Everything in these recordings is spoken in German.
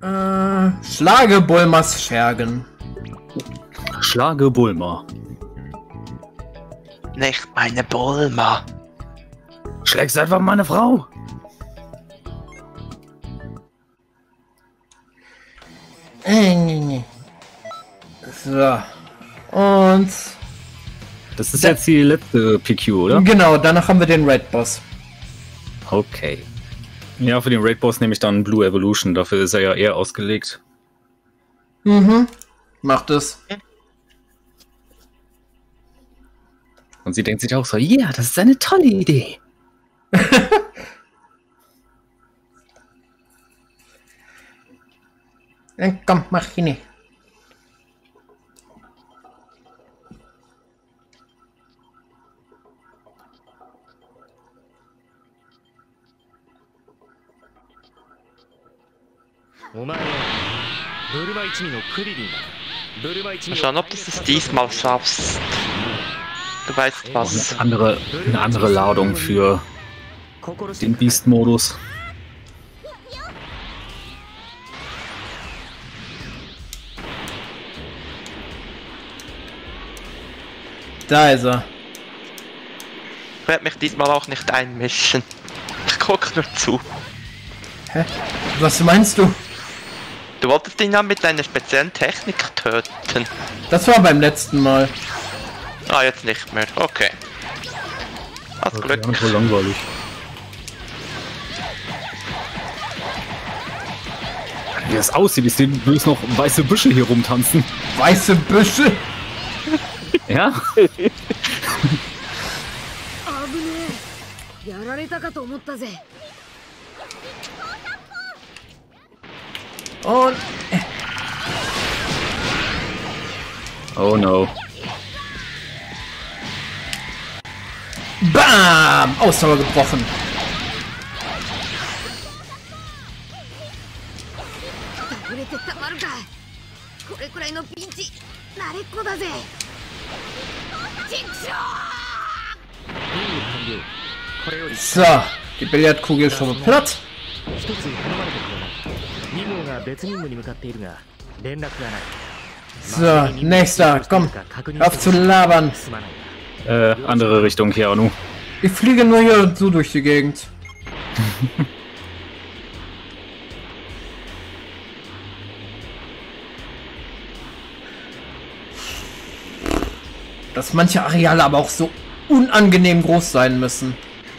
Schlage Bulmers Schergen. Schlage Bulma. Nicht meine Bulma. Schlägst einfach meine Frau. So. Und... Das ist jetzt die letzte PQ, oder? Genau, danach haben wir den Red Boss. Okay. Ja, für den Raid Boss nehme ich dann Blue Evolution. Dafür ist er ja eher ausgelegt. Mhm. Macht es. Und sie denkt sich auch so, ja, das ist eine tolle Idee. Komm, mach ihn nicht. Mal schauen, ob du es diesmal schaffst. Du weißt was. Eine andere Ladung für den Beast-Modus. Da ist er. Ich werde mich diesmal auch nicht einmischen. Ich guck nur zu. Hä? Was meinst du? Du wolltest ihn ja mit einer speziellen Technik töten. Das war beim letzten Mal. Ah, jetzt nicht mehr. Okay. Hast Okay, Glück. so langweilig. Wie das aussieht, ich sehe bloß noch weiße Büsche hier rumtanzen. Weiße Büsche? Ja? Und... Oh no. BAM! Ausdauer gebrochen. So, die Billardkugel ist schon platt. So, nächster, komm, hör auf zu labern. Andere Richtung, Keanu. Ich fliege nur hier so durch die Gegend. Dass manche Areale aber auch so unangenehm groß sein müssen.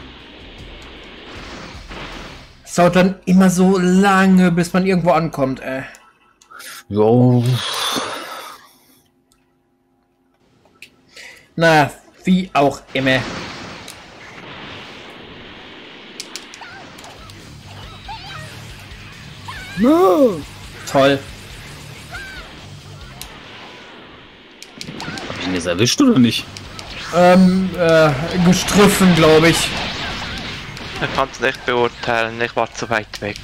Es dauert dann immer so lange, bis man irgendwo ankommt, ey. Jo. Na, wie auch immer. No. Toll. Hab ich ihn jetzt erwischt oder nicht? Gestriffen, glaube ich. Ich kann es nicht beurteilen, ich war zu weit weg.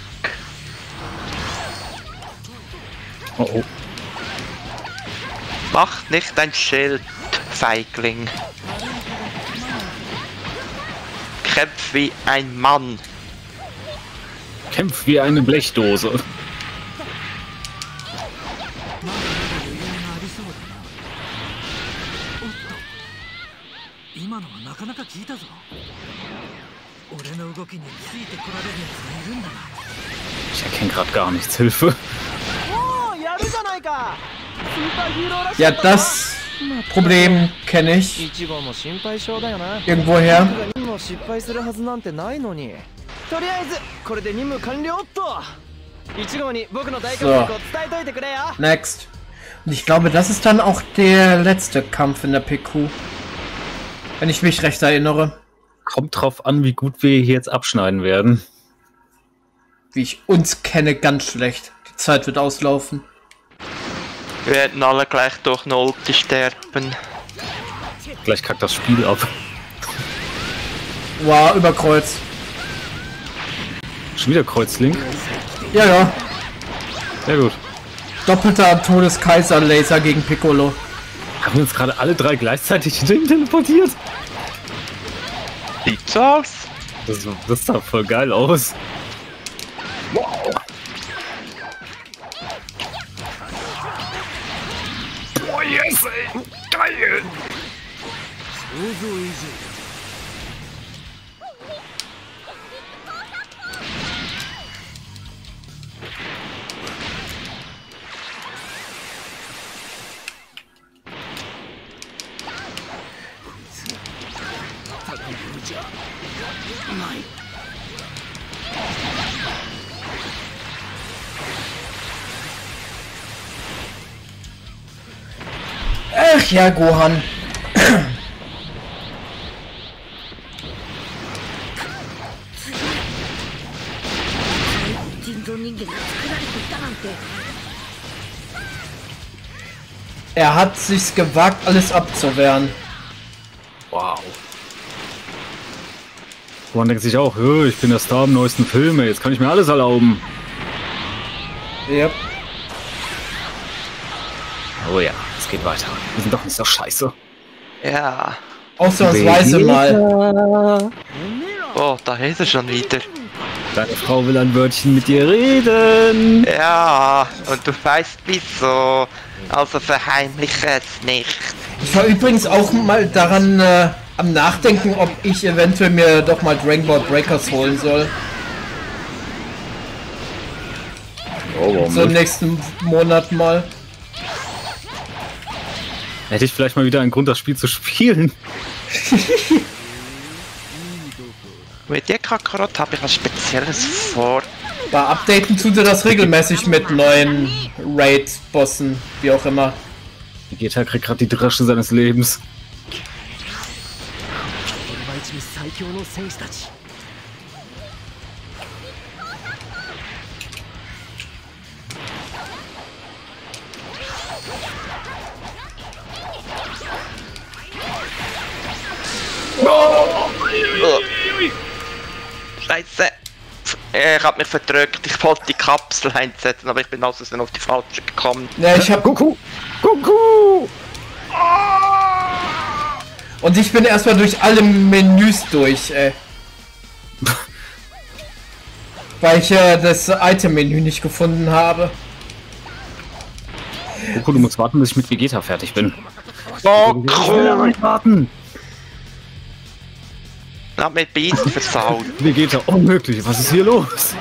Oh oh. Mach nicht dein Schild, Feigling. Kämpf wie ein Mann. Kämpf wie eine Blechdose. Ich erkenne gerade gar nichts. Hilfe. Ja, das Problem kenne ich. Irgendwoher. So. Next. Und ich glaube, das ist dann auch der letzte Kampf in der PQ. Wenn ich mich recht erinnere. Kommt drauf an, wie gut wir hier jetzt abschneiden werden. Wie ich uns kenne, ganz schlecht. Die Zeit wird auslaufen. Wir werden alle gleich durch eine Ulti sterben. Gleich kackt das Spiel ab. Wow, Überkreuz. Schon wieder Kreuzlink? Ja, ja. Sehr gut. Doppelter Todeskaiser-Laser gegen Piccolo. Haben wir uns gerade alle drei gleichzeitig hin teleportiert? Sieht so aus. Das sah voll geil aus. Wow. ey. Geil. Ach ja, Gohan. Er hat sich's gewagt, alles abzuwehren. Wow. Man denkt sich auch, ich bin der Star im neuesten Film, jetzt kann ich mir alles erlauben. Yep. Oh ja, es geht weiter. Wir sind doch nicht so scheiße. Ja. Ausnahmsweise mal. Oh, da ist er schon wieder. Deine Frau will ein Wörtchen mit dir reden. Ja, und du weißt wieso. Also verheimliche es nicht. Ich war übrigens auch mal daran am Nachdenken, ob ich eventuell mir doch mal Dragon Ball Breakers holen soll. Oh, warum So im nicht? nächsten Monat mal. Hätte ich vielleicht mal wieder einen Grund, das Spiel zu spielen. Mit dir Kakarot habe ich was Spezielles vor. Bei Updaten tut er das regelmäßig mit neuen Raid-Bossen, wie auch immer. Vegeta kriegt gerade die Dresche seines Lebens. Scheiße. Ich hab mich verdrückt. Ich wollte die Kapsel einsetzen, aber ich bin aus Versehen auf die falsche gekommen. Ja, ich hab Kuckuck! Kuckuck! Und ich bin erstmal durch alle Menüs durch, ey. Weil ich das Item-Menü nicht gefunden habe. Goku, du musst warten, bis ich mit Vegeta fertig bin. Goku! Warten! Hab mit Biesen versaut. Vegeta, unmöglich, was ist hier los?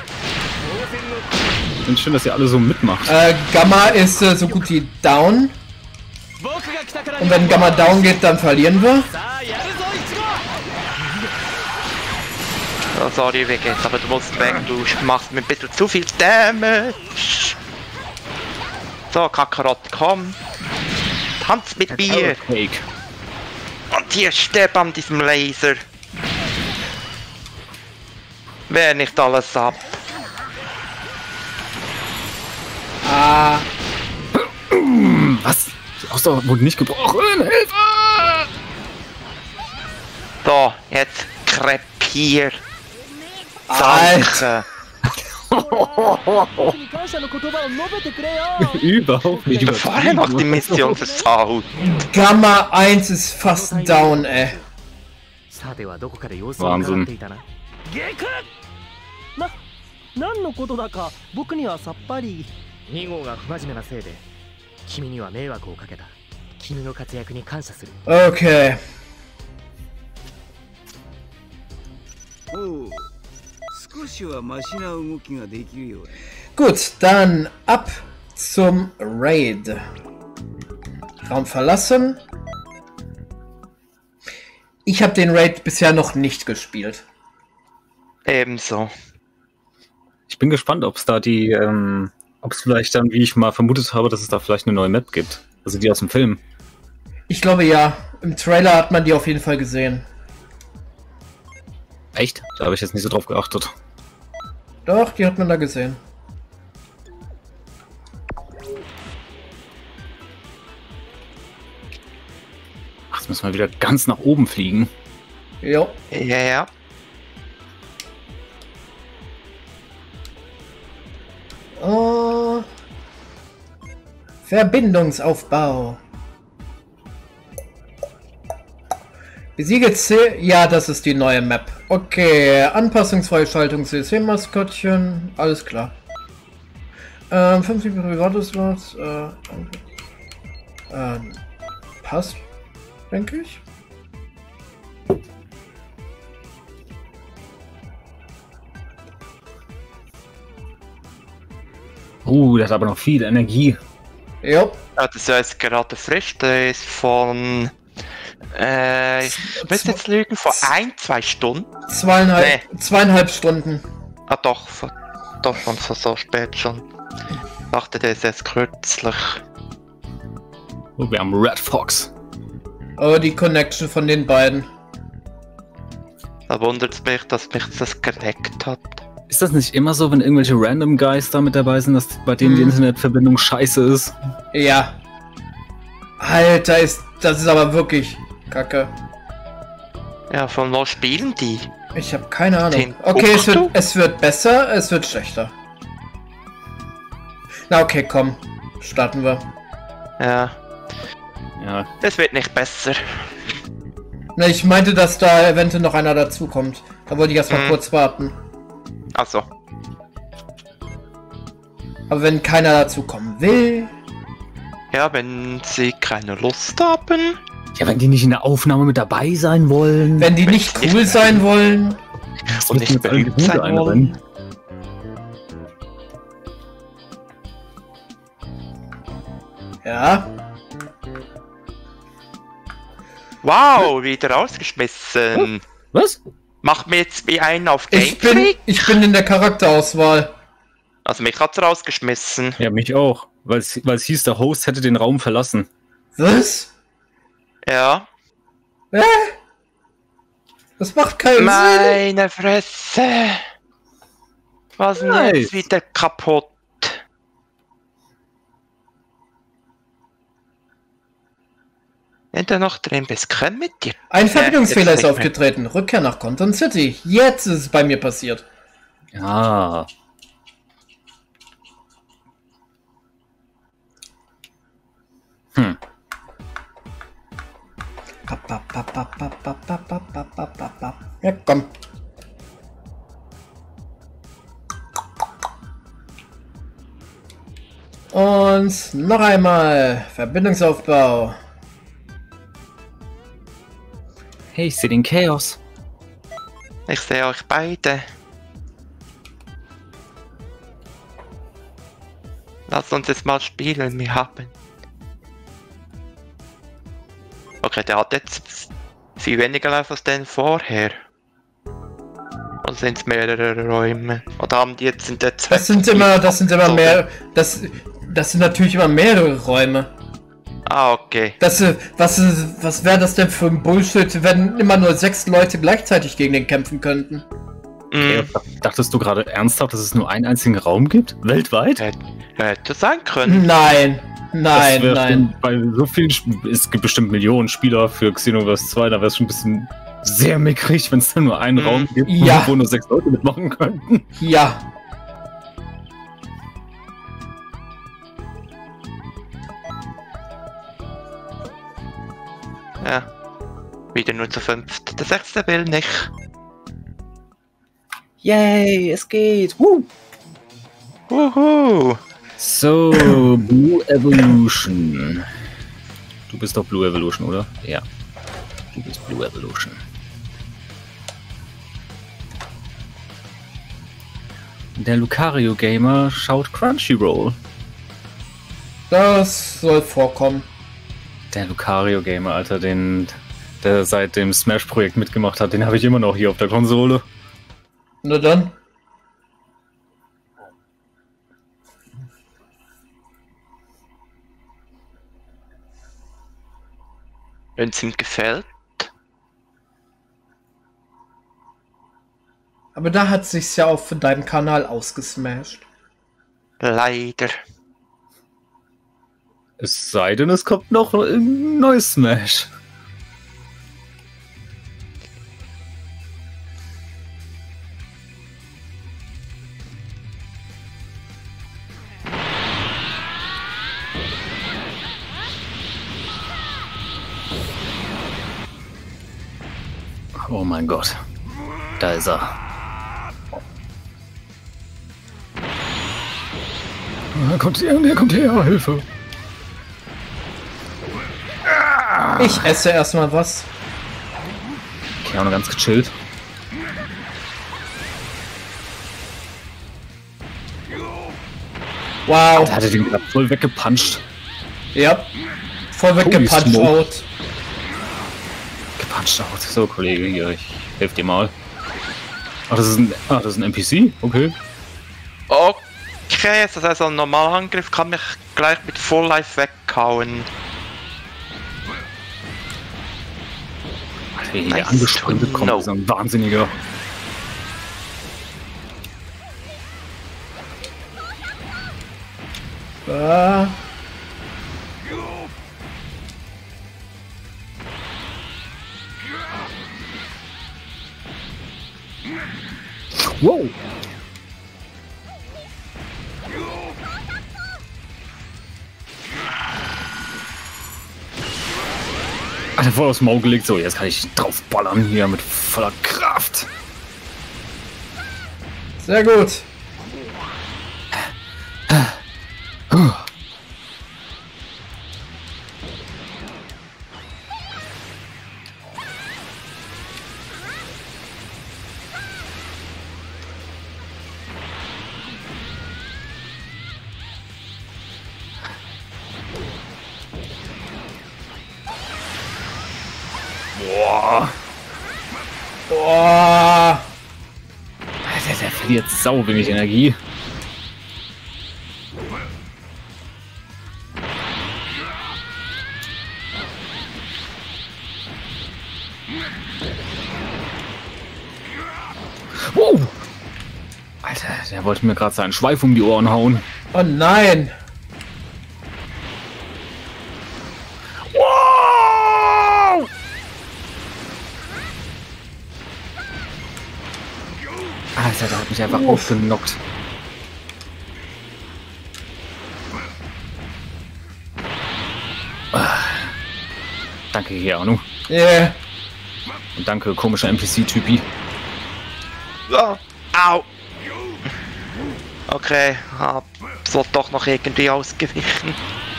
Ich finde schön, dass ihr alle so mitmacht. Gamma ist so gut wie down. Und wenn Gamma down geht, dann verlieren wir. Oh, sorry, Vegeta, aber du musst weg. Du machst mir ein bisschen zu viel Damage. So, Kakarot, komm. Tanz mit mir. Cake. Und hier stirb an diesem Laser. Wehr nicht alles ab. Ah, Was? Die Ausdauer wurde nicht gebrochen. Hilfe! So, jetzt krepier. Alter. Überhaupt nicht. Bevor er noch die Mission versaut. Gamma 1 ist fast down, ey. Wahnsinn. 何のことだか僕にはさっぱり。2号が不真面目なせいで君には迷惑をかけた。君の活躍に感謝する。 Okay. Oh, 少しはマシな動きができるようだ。 Gut, dann ab zum Raid. Raum verlassen. Ich habe den Raid bisher noch nicht gespielt. Ebenso. Ich bin gespannt, ob es da die, ob es vielleicht dann, wie ich mal vermutet habe, dass es da vielleicht eine neue Map gibt. Also die aus dem Film. Ich glaube ja. Im Trailer hat man die auf jeden Fall gesehen. Echt? Da habe ich jetzt nicht so drauf geachtet. Doch, die hat man da gesehen. Ach, jetzt müssen wir wieder ganz nach oben fliegen. Jo. Ja. Oh. Verbindungsaufbau. Besiege C. Ja, das ist die neue Map. Okay, anpassungsfreie Schaltung CC-Maskottchen. Alles klar. 50 private Slots. Passt, denke ich. Der hat aber noch viel Energie. Jo. Ja, das ist ja jetzt gerade frisch. Der ist von. Ich muss jetzt lügen, vor 1-2 Stunden. Zweieinhalb Stunden. Ah, doch schon so spät schon. Ich dachte, der ist jetzt kürzlich. Oh, wir haben Red Fox. Oh, die Connection von den beiden. Da wundert es mich, dass mich das geleckt hat. Ist das nicht immer so, wenn irgendwelche Random Guys da mit dabei sind, dass bei denen die Internetverbindung scheiße ist? Ja. Alter, das ist aber wirklich kacke. Ja, von wo spielen die? Ich habe keine Ahnung. Okay, es wird besser, es wird schlechter. Na okay, komm. Starten wir. Ja. Ja. Es wird nicht besser. Na, ich meinte, dass da eventuell noch einer dazukommt. Da wollte ich erst mal kurz warten. Also. Aber wenn keiner dazukommen will... Ja, wenn sie keine Lust haben. Ja, wenn die nicht in der Aufnahme mit dabei sein wollen. Wenn die nicht cool sein wollen. Und nicht berühmt sein wollen. Ja. Wow, wieder rausgeschmissen. Was? Mach mir jetzt wie einen auf Game Ich bin in der Charakterauswahl. Also mich hat's rausgeschmissen. Ja, mich auch. Weil es hieß, der Host hätte den Raum verlassen. Was? Ja. Das macht keinen Sinn. Meine Fresse. Was ist denn jetzt wieder kaputt? Wenn du noch drin bist, kann mit dir. Ein Verbindungsfehler ist aufgetreten. Rückkehr nach Conton City. Jetzt ist es bei mir passiert. Ja. Ja, komm. Und noch einmal. Verbindungsaufbau. Hey, ich sehe den Chaos. Ich sehe euch beide. Lass uns jetzt mal spielen, wir haben. Okay, der hat jetzt viel weniger Lauf als den vorher. Oder sind es mehrere Räume? Oder haben die jetzt in der Zeit? Das sind immer mehr. Das sind natürlich immer mehrere Räume. Ah, okay. Was wäre das denn für ein Bullshit, wenn immer nur 6 Leute gleichzeitig gegen den kämpfen könnten? Dachtest du gerade ernsthaft, dass es nur einen einzigen Raum gibt? Weltweit? Hätte sein können. Nein. Bei so vielen es gibt bestimmt Millionen Spieler für Xenoverse 2, da wäre es schon ein bisschen sehr mickrig, wenn es da nur einen Raum gibt, wo nur 6 Leute mitmachen könnten. Ja. Ja. Wieder nur zu 5. Der 6. will nicht. Yay, es geht. Wuhu. So, Blue Evolution. Du bist doch Blue Evolution, oder? Ja. Du bist Blue Evolution. Der Lucario Gamer schaut Crunchyroll. Das soll vorkommen. Der Lucario Gamer, Alter, der seit dem Smash-Projekt mitgemacht hat, den habe ich immer noch hier auf der Konsole. Na dann. Wenn es ihm gefällt. Aber da hat sich's ja auch für deinen Kanal ausgesmashed. Leider. Es sei denn, es kommt noch ein neues Smash. Oh mein Gott. Da ist er. Er kommt her, Hilfe. Ich esse erstmal was. Okay, auch noch ganz gechillt. Wow. Da hat er den gerade voll weggepuncht. Ja. Voll weggepuncht out. Gepuncht out. So, Kollege, hier, ich helfe dir mal. Ach, das ist ein NPC? Okay. Okay, das heißt, ein normaler Angriff kann mich gleich mit Full Life weghauen. Alter, wie hier angesprintet kommt, so ein Wahnsinniger. Wow! Alter, voll aufs Maul gelegt. So, jetzt kann ich drauf ballern hier mit voller Kraft. Sehr gut. Boah. Boah. Alter, der verliert sau wenig Energie. Wow. Alter, der wollte mir gerade seinen Schweif um die Ohren hauen. Oh nein. Wow. Alter, der hat mich einfach aufgenockt. Danke, Keanu. Yeah. Und danke, komischer NPC-Typi. Ja. Au! Okay, so doch noch irgendwie ausgewichen.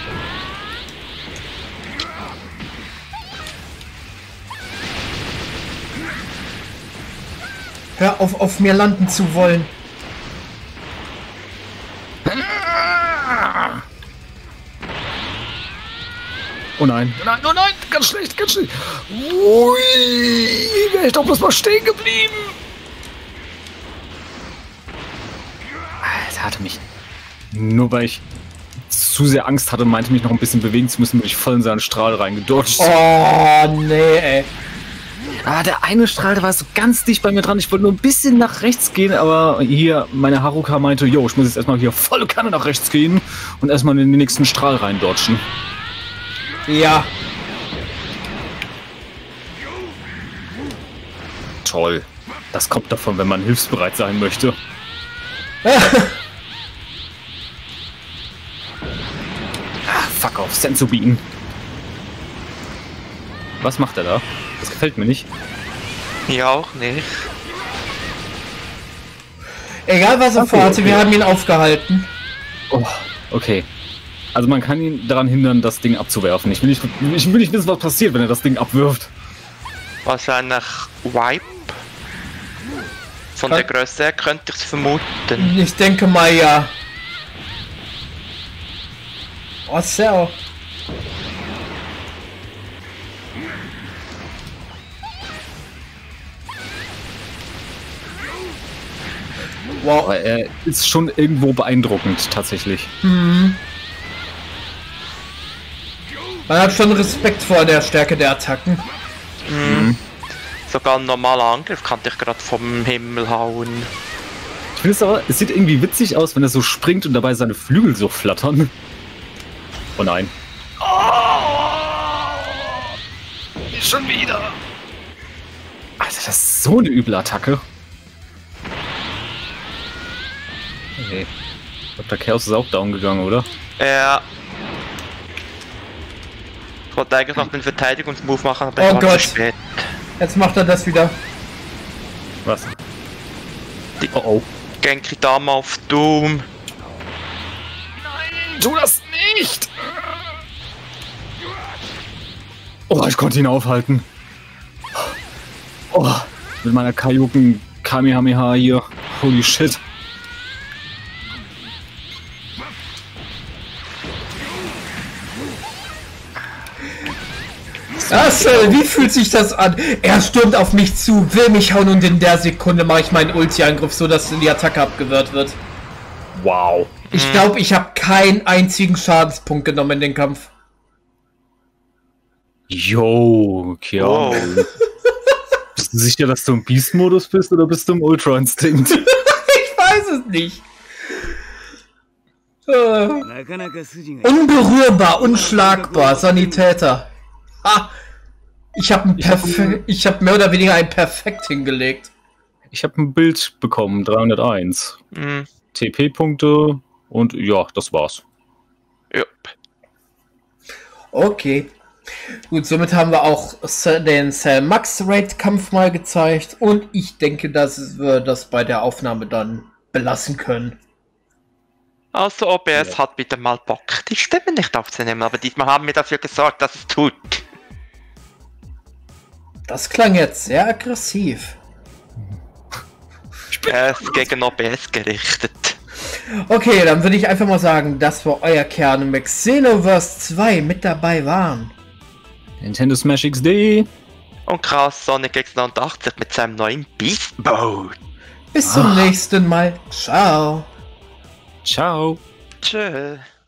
Hör auf mir landen zu wollen. Oh nein. Nein, oh nein, ganz schlecht, ganz schlecht. Ui, wäre ich doch bloß mal stehen geblieben. Alter, hatte mich... Nur weil ich zu sehr Angst hatte, meinte mich noch ein bisschen bewegen zu müssen, bin ich voll in seinen Strahl reingedodgt. Oh, nee, ey. Ah, der eine Strahl, der war so ganz dicht bei mir dran. Ich wollte nur ein bisschen nach rechts gehen, aber hier meine Haruka meinte, yo, ich muss jetzt erstmal hier volle Kanne nach rechts gehen und erstmal in den nächsten Strahl reindodgen. Ja. Toll. Das kommt davon, wenn man hilfsbereit sein möchte. Fuck off, Senzu Bean. Was macht er da? Das gefällt mir nicht. Ja, auch nicht. Egal was er vorhatte, wir haben ihn aufgehalten. Oh, okay. Also man kann ihn daran hindern, das Ding abzuwerfen. Ich will nicht wissen, was passiert, wenn er das Ding abwirft. Wahrscheinlich Wipe. Von der Größe her könnte ich es vermuten. Ich denke mal ja. Oh, Cell. Wow. Aber er ist schon irgendwo beeindruckend, tatsächlich. Mhm. Man hat schon Respekt vor der Stärke der Attacken. Mhm. Sogar ein normaler Angriff kann dich gerade vom Himmel hauen. Ich finde es aber, es sieht irgendwie witzig aus, wenn er so springt und dabei seine Flügel so flattern. Oh nein. Nicht schon wieder. Alter, das ist so eine üble Attacke. Okay. Ich glaube, der Chaos ist auch down gegangen, oder? Ja. Ich wollte eigentlich noch den Verteidigungsmove machen, aber oh ich war Gott. zu spät. Jetzt macht er das wieder. Was? Die oh. Genki Dame auf Doom. Nein, tu das nicht! Oh, ich konnte ihn aufhalten. Oh, mit meiner Kaioken Kamehameha hier. Holy shit. Wie fühlt sich das an? Er stürmt auf mich zu, will mich hauen und in der Sekunde mache ich meinen Ulti-Angriff, so dass die Attacke abgewehrt wird. Wow. Ich glaube, ich habe keinen einzigen Schadenspunkt genommen in den Kampf. Yo, okay. Oh. Bist du sicher, dass du im Beast-Modus bist oder bist du im Ultra-Instinct? Ich weiß es nicht. Unberührbar, unschlagbar, Sanitäter. Ah, ich habe mehr oder weniger ein Perfekt hingelegt. Ich habe ein Bild bekommen, 301. TP-Punkte und ja, das war's. Yep. Okay. Gut, somit haben wir auch den Cell Max Raid Kampf mal gezeigt und ich denke, dass wir das bei der Aufnahme dann belassen können. Also OBS hat wieder mal Bock, die Stimme nicht aufzunehmen, aber diesmal haben wir dafür gesorgt, dass es tut. Das klang jetzt sehr aggressiv. Er ist gegen OBS gerichtet. Okay, dann würde ich einfach mal sagen, dass wir euer Kern im Xenoverse 2 mit dabei waren. Nintendo Smash XD. Und krass Sonic X89 mit seinem neuen Beast Mode. Bis zum nächsten Mal. Ciao. Ciao. Tschüss.